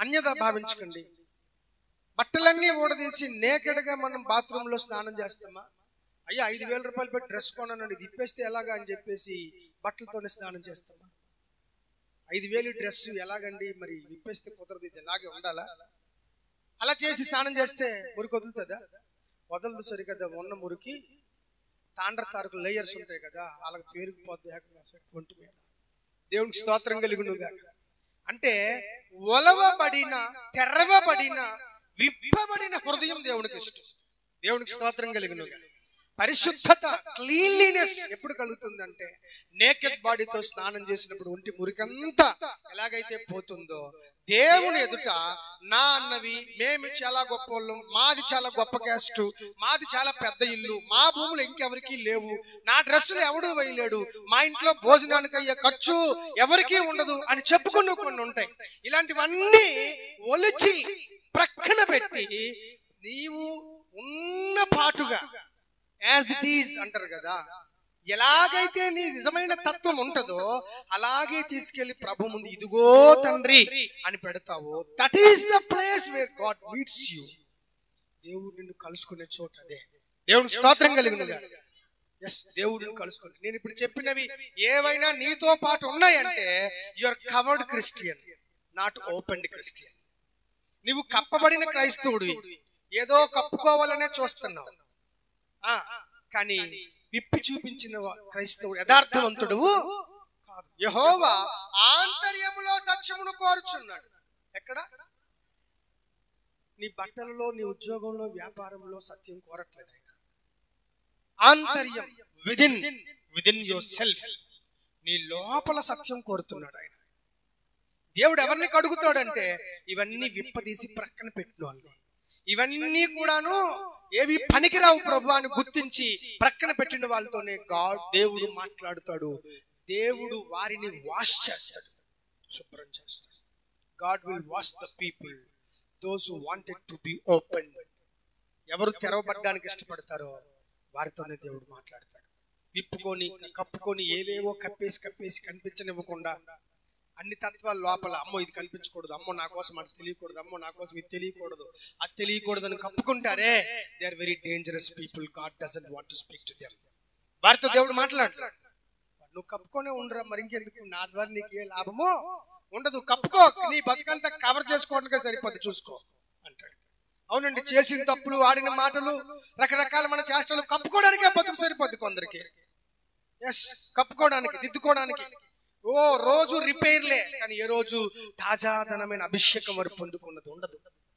అన్యత భావించకండి. బట్టలన్నీ ఊడదీసి నేకెడ్గా మనం బాత్రూంలో స్నానం చేస్తామా? అయ్యా 5,000 రూపాయలు పెట్టి డ్రెస్ కొన్నానండి, ఇది ఇప్పేస్తే ఎలాగా అని చెప్పేసి బట్టలతోనే స్నానం చేస్తామా? 5,000 డ్రెస్ ఎలాగండి, మరి విప్పేస్తే కుదరదు, ఇది ఎలాగే ఉండాలా? అలా చేసి స్నానం చేస్తే మురికి వదులుతుందా? వదలదు. సరికదా ఉన్న మురికి తాండ్ర తారకు లేయర్స్ ఉంటాయి కదా, వాళ్ళకి పేరుకుపోద్ది ఒంటి మీద. దేవునికి స్తోత్రం కలుగునుగా. అంటే ఒలవబడిన, తెరవబడిన, విప్పబడిన హృదయం దేవునికి ఇష్టం. దేవునికి స్తోత్రం కలుగునుగా. పరిశుద్ధత, క్లీన్లీనెస్ ఎప్పుడు కలుగుతుందంటే నేకెడ్ బాడీతో స్నానం చేసినప్పుడు ఒంటి మురికంతా ఎలాగైతే పోతుందో, దేవుని ఎదుట నా అన్నవి, మేము చాలా గొప్ప వాళ్ళం, మాది చాలా గొప్ప క్యాస్ట్, మాది చాలా పెద్ద ఇల్లు, మా భూములు ఇంకెవరికి లేవు, నా డ్రెస్సులు ఎవడూ వేయలేడు, మా ఇంట్లో భోజనానికి అయ్యే ఖర్చు ఎవరికీ ఉండదు అని చెప్పుకున్న కొన్ని ఉంటాయి. ఇలాంటివన్నీ ఒలిచి ప్రక్కన పెట్టి నీవు ఉన్న పాటుగా యాజ్ ఇట్ ఈజ్ అంటారు కదా, ఎలాగైతే నీ నిజమైన తత్వం ఉంటుందో అలాగే తీసుకెళ్లి ప్రభు ముందు ఇదిగో తండ్రి అని పెడతావు. That is the place where God meets you. దేవుడు నిన్ను కలుసుకునే చోట అదే. దేవునికి స్తోత్రం కలుగునుగా. ఎస్, దేవుడిని కలుసుకుని నేను ఇప్పుడు చెప్పినవి ఏవైనా నీతో పాటు ఉన్నాయంటే you are covered Christian, not opened Christian. నువ్వు కప్పబడిన క్రైస్తవుడివి, ఏదో కప్పుకోవాలనే చూస్తున్నావు, కానీ విప్పి చూపించిన క్రైస్తవుడు యథార్థవంతుడు కాదు. యెహోవా ఆంతర్యములో సత్యమును కోరుచున్నాడు. ఎక్కడ? నీ బట్టలలో, నీ ఉద్యోగంలో, వ్యాపారంలో సత్యం కోరట్లేదు ఆయన. ఆంతర్యం, విదిన్ యువర్ సెల్ఫ్, నీ లోపల సత్యం కోరుతున్నాడు ఆయన. దేవుడు ఎవరిని కడుగుతాడంటే ఇవన్నీ విప్పదీసి ప్రక్కన పెట్టిన వాళ్ళు, ఇవన్నీ కూడాను ఏవి పనికిరావు ప్రభు అని గుర్తించి ప్రక్కన పెట్టిన వాళ్ళతోనే దేవుడు మాట్లాడుతాడు. దేవుడు వారిని వాష్ చేస్తాడు, శుభ్రం చేస్తాడు. God will wash the people those who wanted to be open. ఎవరు తెరవబడ్డానికి ఇష్టపడతారో వారితోనే దేవుడు మాట్లాడతాడు. విప్పుకొని, కప్పుకొని, ఏవేవో కప్పేసి కనిపించనివ్వకుండా అన్ని తత్వాల లోపల, అమ్మో ఇది కనిపించకూడదు, అమ్మో నా కోసం అది తెలియకూడదు, అమ్మో నా కోసం ఇది తెలియకూడదు, అది తెలియకూడదు అని కప్పుకుంటారే, they are very dangerous people. God doesn't want to speak to them. వారితో దేవుడు మాట్లాడతాడు. నువ్వు కప్పుకొనే ఉండరా, మరి ఇంకెందుకు, నా ద్వారా నీకు ఏ లాభమో ఉండదు, కప్పుకో, నీ బతుకంతా కవర్ చేసుకోవడానికే సరిపోద్ది, చూసుకో అంటాడు. అవునండి, చేసిన తప్పులు, ఆడిన మాటలు, రకరకాల మన చేష్టలు కప్పుకోవడానికే బతుకు సరిపోద్ది కొందరికి. ఎస్, కప్పుకోవడానికి, దిద్దుకోవడానికి. ఓ రోజు రిపేర్లే, కానీ ఏ రోజు తాజాదనమైన అభిషేకం వారు పొందుకున్నది ఉండదు.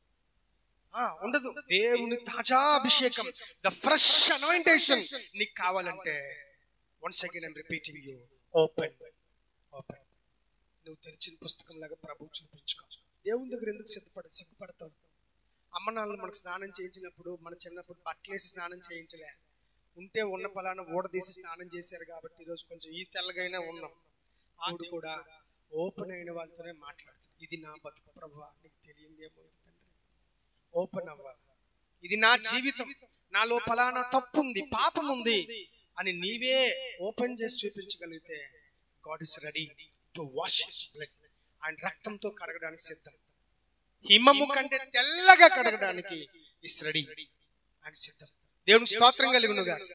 దేవుని తాజా అభిషేకం, ద ఫ్రెష్ అనాయింటేషన్ నీకు కావాలంటే once again I'm repeating you, open. నువ్వు తెరిచిన పుస్తకం లాగా ప్రభు చూపించుకో. దేవుని దగ్గర ఎందుకు సిగ్గుపడతావు? అమ్మ నాన్నలు మనకు స్నానం చేయించినప్పుడు, మన చిన్నప్పుడు బట్టలేసి స్నానం చేయించలే, ఉంటే ఉన్న పలానా ఊడదీసి స్నానం చేశారు కాబట్టి ఈరోజు కొంచెం ఈ తెల్లగైనా ఉన్నాం. ఆవిడ కూడా ఓపెన్ అయిన వాళ్ళతోనే మాట్లాడుతుంది. ఇది నా బతుకు ప్రభువా, నీకు తెలియందేమో తండ్రి, ఓపెన్ అవ్వాలి. ఇది నా జీవితం, నాలో ఫలానా తప్పు ఉంది, పాపం ఉంది అని నీవే ఓపెన్ చేసి చూపించగలిగితే God is ready to wash his blood. ఆయన రక్తంతో కడగడానికి సిద్ధం. హిమము కంటే తెల్లగా కడగడానికి ఇస్ రెడీ, ఆయన సిద్ధం. దేవునికి స్తోత్రం కలుగునుగా.